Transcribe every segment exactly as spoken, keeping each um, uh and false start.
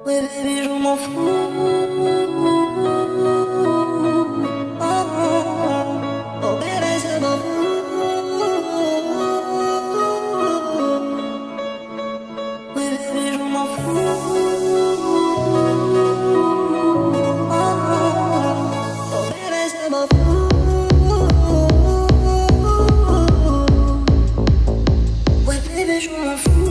Ouais baby je m'en fous. Oh, oh, oh bébé je m'en fous. Ouais baby je m'en fous. Oh, oh bébé je m'en fous. Ouais bébé je m'en fous.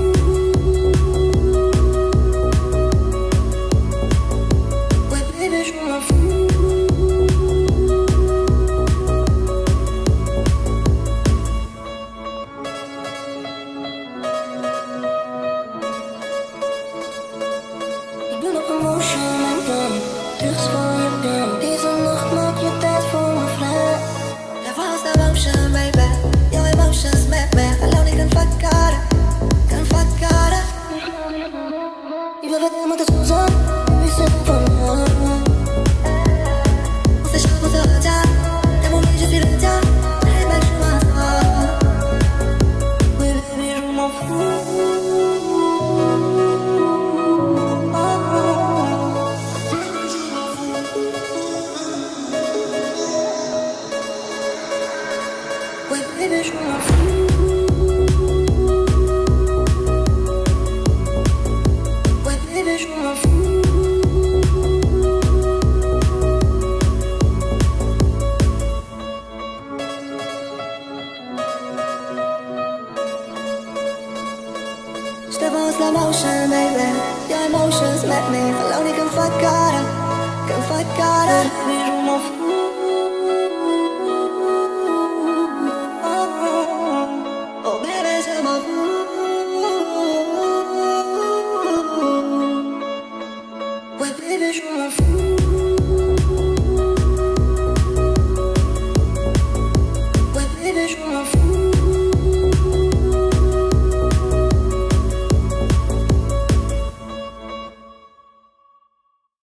Ouais, baby, je m'en fous.